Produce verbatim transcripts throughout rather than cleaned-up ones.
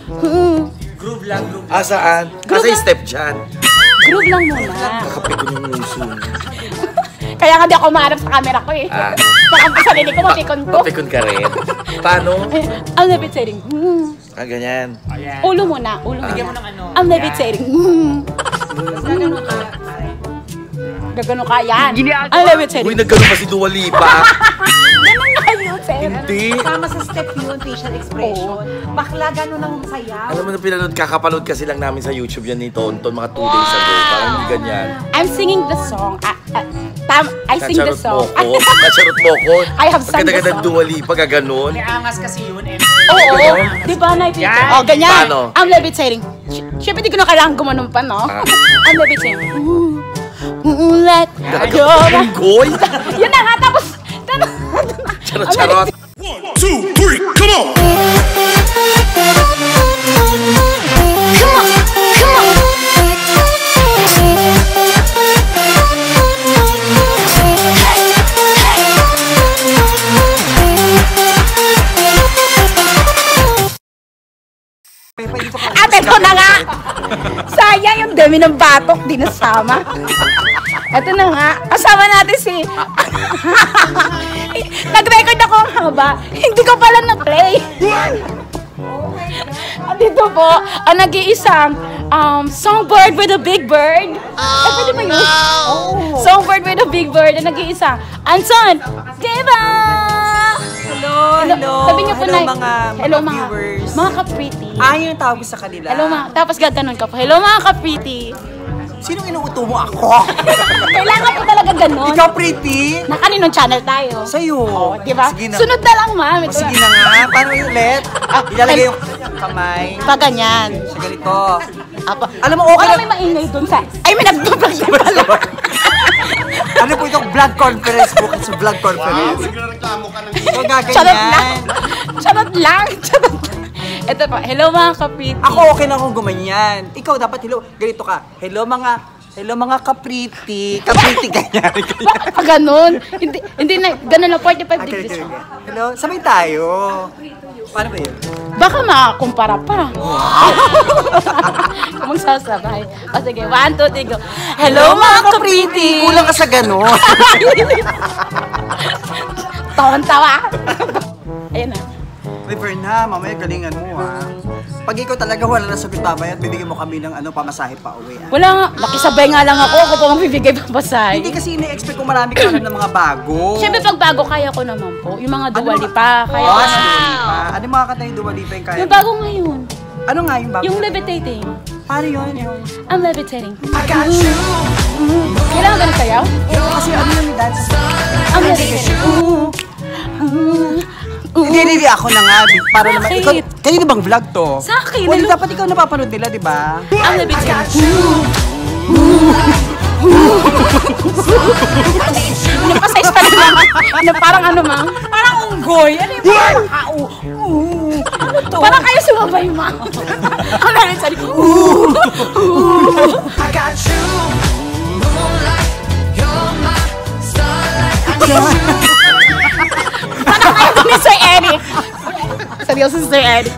Groove lang, groove lang. Ah, saan? Kasi step dyan. Groove lang muna. Kakapit ko yung muso. Kaya nga di ako maharap sa camera ko eh. Ah. Baka ang sarili ko, mapikon ko. Mapikon ka rin. Paano? I'm levitating. Ah, ganyan. Ayan. Ulo muna, ulo Lagyan mo muna. ng ano. I'm levitating. Gagano ka. Gagano ka yan. I'm levitating. Uy, naggano pa si Dua Lipa. Ganun nga yun, sir. Hindi. Kasama sa step yun, facial expression. Bakla, gano'n ang sayaw. Alam mo na pinanood, kakapanood kasi lang namin sa YouTube yan ni Tonton mga two days ago. Parang hindi ganyan. I'm singing the song. Uh, uh, tam, I sing the song. Kacharot mo ko. I have sung the Pagkadagad song. Dua Lipa, gaganon. May angas kasi yun, M C. Oo, di ba nakikita? Yan. Oh, ganyan. Paano? I'm levitating. Siyempre, di ko na kailangan gumanon pa, no? Ah. I'm levitating. Ooh, ooh, let go. Goy! Yun na nga, tapos... Charot-charot. One, two, three, come on! Come on, come on. At ito na nga! Sayang yung dami ng batok, di nasama. Ito na nga, kasama natin si... Nag-record ako ang haba, hindi ko pala na-play. At dito po, ang nag-iisang um, songbird with a big bird. Oh, eh, pwede ba yun? Oh. Songbird with a big bird, ang nag-iisang Anton, diba? Hello, hello. Sabi niyo po hello, na, mga, hello mga mga, viewers. mga ka-pretty. Ah, yun ang tawag ko sa kanila. Hello mga, tapos gaganon ka po. Hello mga ka-pretty. Sinong inuuto mo ako? Kailangan po talaga ganon. Ikaw pretty? Na kaninong channel tayo? Sa'yo. Oh, di ba? Sige na. Sunod na lang, ma'am. O, sige na nga. Paano yung ulit? Ah, Ilalagay yung kamay Pa ganyan. sa ganito. Apa. Alam mo, okay Wala lang. may maingay dun sa... Ay, may nagbablog din pala. Ano po itong vlog conference po? Sa vlog conference. Nagreklamo ka ng So, Charot lang. gaganyan. Charot lang. Charot lang. Ito pa. Hello mga kapiti. Ako okay na akong gumanyan. Ikaw dapat hello. Ganito ka. Hello mga... Hello mga kapriti. Kapriti ganyan. Bakit pa ganun? Hindi, hindi na, ganun lang, forty-five Okay, degrees. okay, okay. Hello, sabay tayo. Paano ba yun? Baka makakumpara pa. Kung magsasabay. O sige, one, two, three, go. Hello mga kapiti. Kulang ka sa gano'n. Tawan-tawa. Ayan na. May friend ha, mamaya galingan mo ha. Pag ikaw talaga wala na sagot mamaya at bibigyan mo kami ng ano, pamasahe pa uwi ha. Wala nga, nakisabay nga lang ako, ako pa magbibigay pa pasay. Hindi kasi ini-expect ko marami ka alam ng mga bago. Siyempre pag bago, kaya ko naman po. Yung mga Dua Lipa, kaya Oh, ko si na. Dua Lipa. Ano yung mga kanta yung Dua Lipa yung kaya? Yung bago ngayon, Ano nga yung bago? yung levitating. Paano yun? Yung... I'm levitating. I got you. Kailangan ganun sayaw? Kasi ano yung dance? I'm levitating. Hindi, hindi, ako na nga. Para naman, ikaw, Bakit? kayo na bang vlog to? Sa akin, Well, ano? dapat ikaw napapanood nila, di ba? I'm levitating. Napasize pa naman. Ano, parang ano, ma'am? Parang unggoy. Ano yung parang kao? Ano to? Parang kayo sumabay, ma'am. Ang namin sabi, ooh, ooh. I got you, moonlight, you're my starlight. Parang kayo ni Sir Eric. Seryoso si Sir Eric.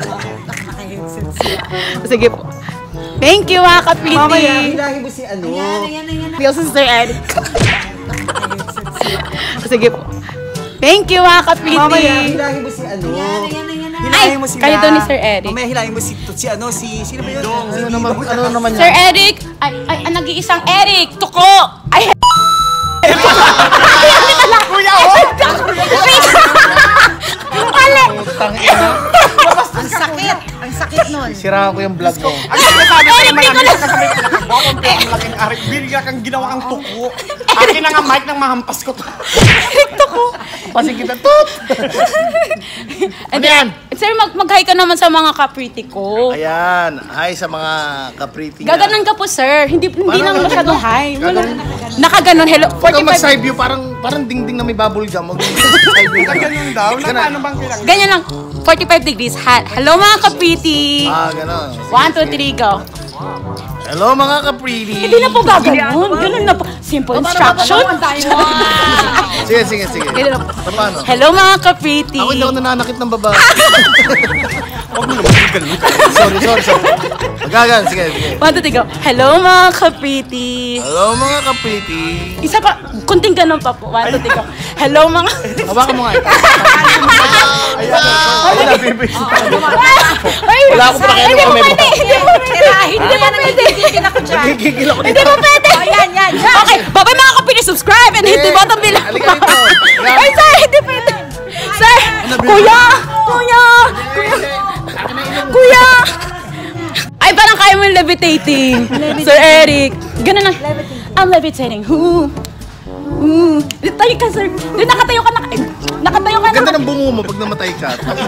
Sige po. Thank you, mga kapiti. Mamaya, hilahin mo si ano. Seryoso si Sir Eric. Sige po. Thank you, mga kapiti. Mamaya, hilahin mo si ano. Hilahin mo sila. kayo to ni Sir Eric. Mamaya, hilahin mo si, si ano, si, sino ba yun? Si Ano naman, ano naman Sir yan? Eric! Ay, ay, ang nag-iisang Eric! Tuko! Ay, Kuya, oh! mali! Ang sakit! Ang sakit nun. Sira ko yung vlog mo. Ang sinasabi ko Eric, naman di ko namin na- sa kasabay ko nakagawang pero ang laking arik. Birya kang ginawa kang tuko. Akin na nga mic nang mahampas ko to. Eric, tuko! Pasig kita, tut! Ano yan? Sir, mag mag-hi ka naman sa mga kapriti ko. Ayan, hi sa mga kapriti nga. Gaganon ka po, sir. Hindi hindi Parang lang masyadong gaganon. hi. Wala. Gaganon. Nakaganon. Hello. Ikaw forty-five. mag-side view, parang, parang dingding na may bubble gum. Mag-side view ka. Ganyan daw. Na paano bang kailangan? Ganyan lang. forty-five degrees. Ha Hello, mga kapriti. Ah, gano'n. One, two, three, go. Hello mga kapriti. Hindi na po gaganon. Ganun na po. Simple instruction. Sige, sige, sige. Ganun na po. Paano? Hello, mga kapriti. Ako hindi ako nananakit ng babae. Huwag mo naman yung ganun. Sorry, sorry, sorry. Magagan, sige, sige. One, two, three, go. Hello mga kapiti. Hello mga kapiti. Isa pa, kunting ganun pa po. One, two, three, go. Hello mga... Hawakan mo nga ito. Wala, baby. Ay, Wala akong pakialam Hindi mo kung may pwede. Hindi mo pwede. Hindi mo pwede. Nagigigil ako Hindi dito. mo pwede. Yan, yan, yan. Okay, babay mga kapiti. Subscribe and hit the button below. Halika dito. Ay, sir, hindi pwede. Sir, kuya, kuya, kuya, kuya. Ay, parang kaya mo yung levitating. Sir Eric. Ganun lang. I'm levitating. Who? Who? Tayo ka, sir. Doon, nakatayo ka na. Ay, nakatayo ka na. Ganda ng bungo mo pag namatay ka.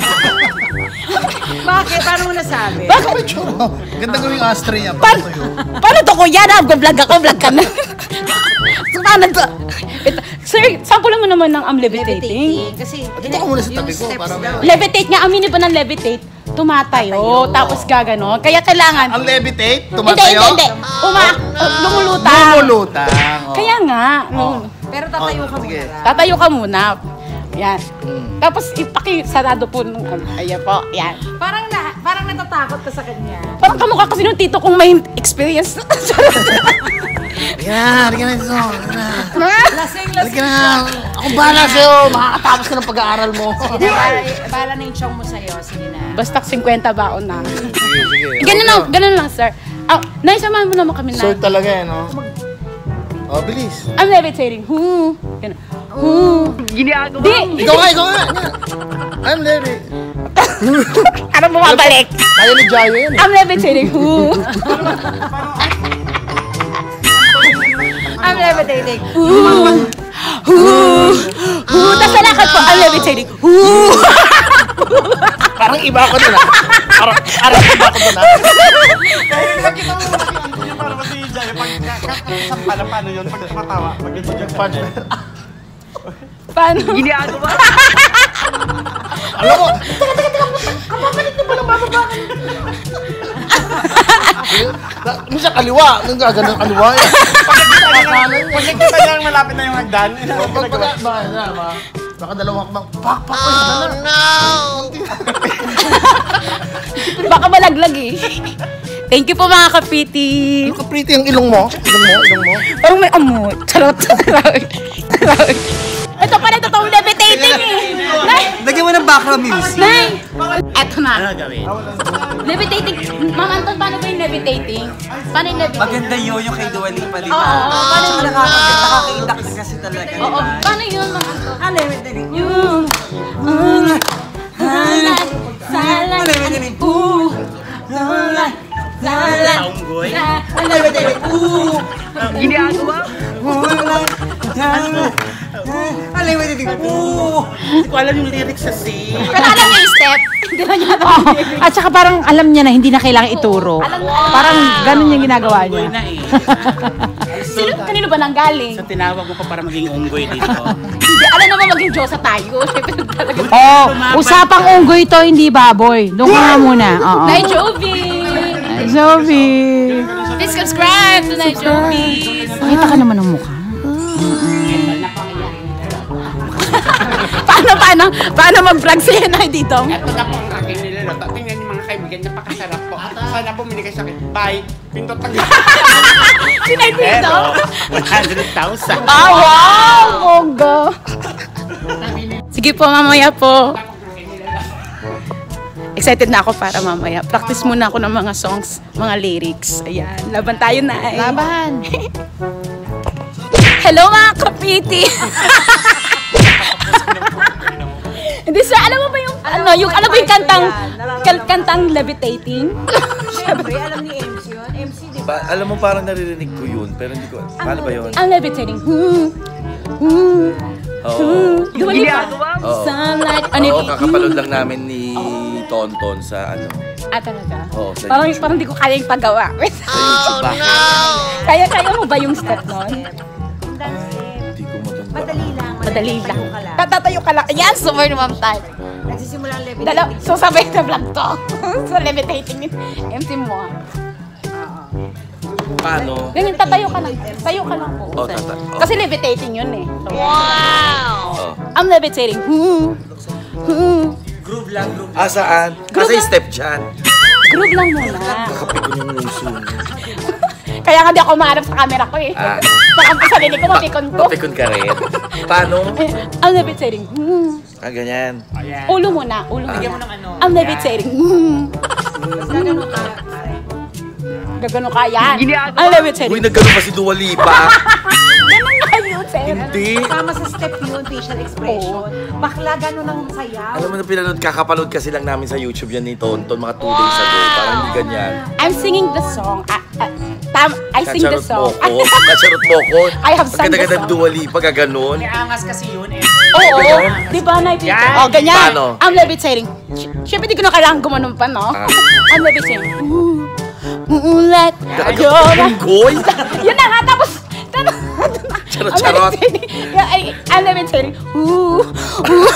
Bakit? Paano mo nasabi? Bakit? Ganda ko yung ashtray niya. Paano, paano to, kuya? Nag-vlog ako, vlog ka na. So, paano to? Ito, sir, sample mo naman ng I'm levitating. Kasi Dito ka muna sa tabi ko. Para may... Levitate nga, aminin pa ng levitate. Tumatayo, tapos gaganon. Kaya kailangan... Ang levitate? Hindi, Tumatayo? hindi, hindi. Uma, uh, lumulutang. Lumulutang. oh. Kaya nga. no. pero tatayo ka Sige. muna. Tatayo ka muna. Yan. Tapos ipaki-sarado po nung... Ayan po, yan. Parang na, parang natatakot ka sa kanya. Parang kamukha kasi nung tito kong may experience. Yan, halika na dito. Halika na. Lasing, Halika lasing. na. Ako bahala sa'yo. Makakatapos ka ng pag-aaral mo. Sige na, bahala na yung chong mo sa'yo. Sige na. Basta fifty baon na. Sige, sige. Ganun lang, ganun lang, sir. Ah, naisamahan mo naman kami na. Sword talaga eh, no? Oh, bilis. I'm levitating. Who? Ganun. Who? Ginagawa. Di. Ikaw nga, ikaw nga. I'm levi. Ano bumabalik? Kaya ni Jayo yan eh. I'm levitating. Who? I'm levitating. Who? Who? Who? Tapos nalakad po. I'm levitating. Who? Parang iba ako dun ah. Parang, parang iba ako dun ah. Kaya nakita mo yung parang si Jaya. Pag kakasampa na paano yun? Pag matawa. Pag ito yung punch. Paano? Ginagawa. Alam mo, teka, teka, teka. Kapapalit na pala bababa. Minsan kaliwa. Nung gagano'n kaliwa eh. Pag nagkita niya malapit na yung hagdan. Pag pag baka na, ma. Baka dalawang hakbang. Pak, pak, pak. Oh no! Baka malaglag eh. Thank you po mga kapiti. Ano ka pretty yung ilong mo? Ilong mo, ilong mo. Parang may amoy. Charot. Ito pala totoong levitating eh. Nay! Lagyan mo ng background music. Nay! Eto na. Levitating. Ma'am Anton, paano ba yung levitating? Paano yung levitating? Maganda yun yung kay Dua Lipa, di Oo, ba? oo, paano Tsaka yung nakaka- nakaka-idak na kasi talaga, di Oo, ba? paano yun Ma'am Anton? I'm levitating. Yung... Salad, salad, ooh, salad, salad, I'm levitating, ooh. Ginagawa? Alam mo, titig, ooh! Hindi ko alam yung lyrics sa sing. Pero alam niya yung step. Hindi na niya ito. At saka parang alam niya na hindi na kailangan ituro. Parang ganun yung ginagawa niya. na eh. Sino, kanino ba nanggaling? So tinawag mo pa para maging unggoy dito. Hindi, alam naman maging Diyosa tayo. Pero talaga. Oh, usapang unggoy to, hindi baboy. Doon ka nga muna. Oo. Nay Jovi! Sophie. Please subscribe to Nay Jovi! Pakita ka naman ng mukha. paano, paano? Paano mag-vlog sa'yo na dito? Ito na po ang aking niluluto. Tingnan niyo mga kaibigan, napakasarap po. Sana bumili kayo sa akin. Bye! Pindot ang Sinay dito? one hundred thousand. Ah, wow! Bongga! Sige po, mamaya po. Excited na ako para mamaya. Practice muna ako ng mga songs, mga lyrics. Ayan, laban tayo na eh. Laban. Hello mga kapiti! Hindi sir, alam mo ba yung, ano, yung, ano ba yung kantang, kal- kantang levitating? Siyempre, alam ni M C yun. M C, di ba? Ba, alam mo parang naririnig ko yun, pero hindi ko, paano ba yun? I'm levitating. Hmm. Hmm. Oo. Dua Lipa. Oo. Sunlight. Ano Oo, yun? kakapanood lang namin ni Tonton sa ano, Ah, talaga? Oo, sa Parang, YouTube. parang di ko kaya yung paggawa. sa YouTube ba? Kaya-kaya mo ba yung step nun? Hindi ko matanda. Madali lang. Madali lang. Tayo ka lang. Tatatayo ka lang. Yan, super naman tayo. Nagsisimula ang levitating. Dalaw, so sabay na vlog to. So levitating ni M C mo. ah. Paano? Ganyan, tatayo ka lang. Tayo ka lang po. Oh, tata- oh. Kasi levitating yun eh. So, Oh. I'm levitating. Hmm. Hmm. Groove lang, groove. Ah, saan? Kasi step dyan. Groove lang muna. Kakapit ko yung nguso niya. Kaya nga di ako maharap sa camera ko eh. Ah. Baka ang sarili ko, mapikon ko. Mapikon ka rin. Paano? I'm levitating. Hmm. Ah, ganyan. Ayan. Ulo muna, ulo Bigyan mo muna. ng ano. I'm levitating. Hmm. Gagano ka. Gagano ka yan. I'm Uy, levitating. nagano pa si Dua Lipa. Ganun nga yun, sir. Hindi. Kasama sa step yun, facial expression. Bakla, gano'n ang sayaw. Alam mo na pinanood, kakapanood kasi lang namin sa YouTube yan ni Tonton mga two days ago. Parang hindi ganyan. I'm singing the song. Ah, ah, tam, I sing the Kacharot song. mo ko. Kacharot mo ko. I have sung the Pagkaganda song. Dua Lipa, gaganon. May angas kasi yun, eh. Oo, Ganyan? di ba nakikita? Yan. Oh, ganyan. Paano? I'm levitating. Siyempre, di ko na kailangan gumanon pa, no? Ah. I'm levitating. Ooh, ooh, let go. Unggoy? Yun na nga, tapos, Charot, I'm charot. levitating. Yeah, I, I'm levitating. Ooh, ooh.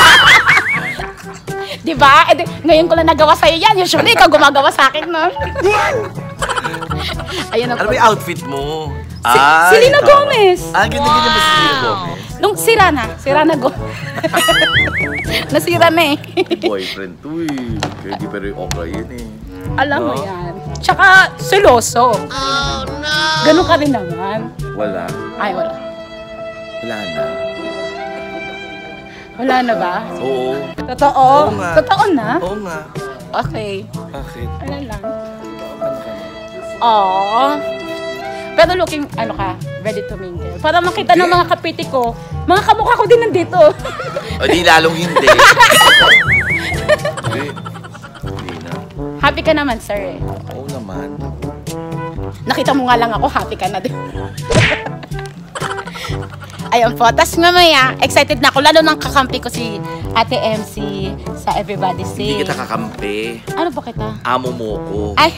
Di ba? Eh, di, ngayon ko lang nagawa sa'yo yan. Usually, ikaw gumagawa sa akin, no? Ayun na Ano po. ba yung outfit mo? Si- Ay, Selena tama. Gomez. Ah, ganyan-ganyan ba si Selena Gomez? Nung sira na, sira na go. Nasira na eh. Boyfriend to eh. Kaya di pero yung okra yun eh. Alam mo No? yan. Tsaka, seloso. Oh, no! Ganun ka rin naman. Wala. Ay, wala. Wala na. Wala na ba? Oo. Totoo? Oo nga. Totoo na? Oo nga. Okay. Bakit? Wala lang. Aww. Pero looking, ano ka, ready to mingle. Para makita ng mga kapiti ko, mga kamukha ko din nandito. O di lalong hindi. Hindi. Hindi na. Happy ka naman, sir eh. Oo naman. Nakita mo nga lang ako, happy ka na din. Ayun po. Tapos mamaya, excited na ako. Lalo nang kakampi ko si Ate M C sa Everybody Sing. Hindi kita kakampi. Ano ba kita? Amo mo ko. Ay!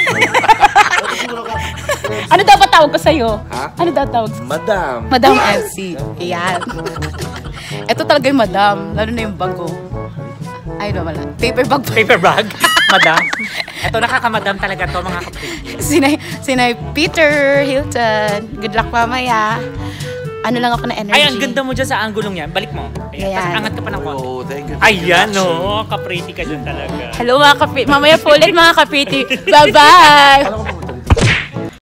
Ano daw ba tawag ko sa'yo? Ha? Ano daw tawag? Madam. Madam M C. Ayan. Ito talaga yung madam. Lalo na yung bago. Ay, no, wala. Paper bag. Paper bag, madam. Ito, nakakamadam talaga to mga kapatid. Sinay, sinay Peter Hilton. Good luck mamaya. Ano lang ako na energy. Ay, ang ganda mo dyan sa anggulong yan. Balik mo. Ayan. Ayan. Tapos angat ka pa ng konti. Oo, thank you. Ayan, no. Ka-pretty ka dyan talaga. Hello mga kapiti. Mamaya po ulit mga kapiti. Bye-bye!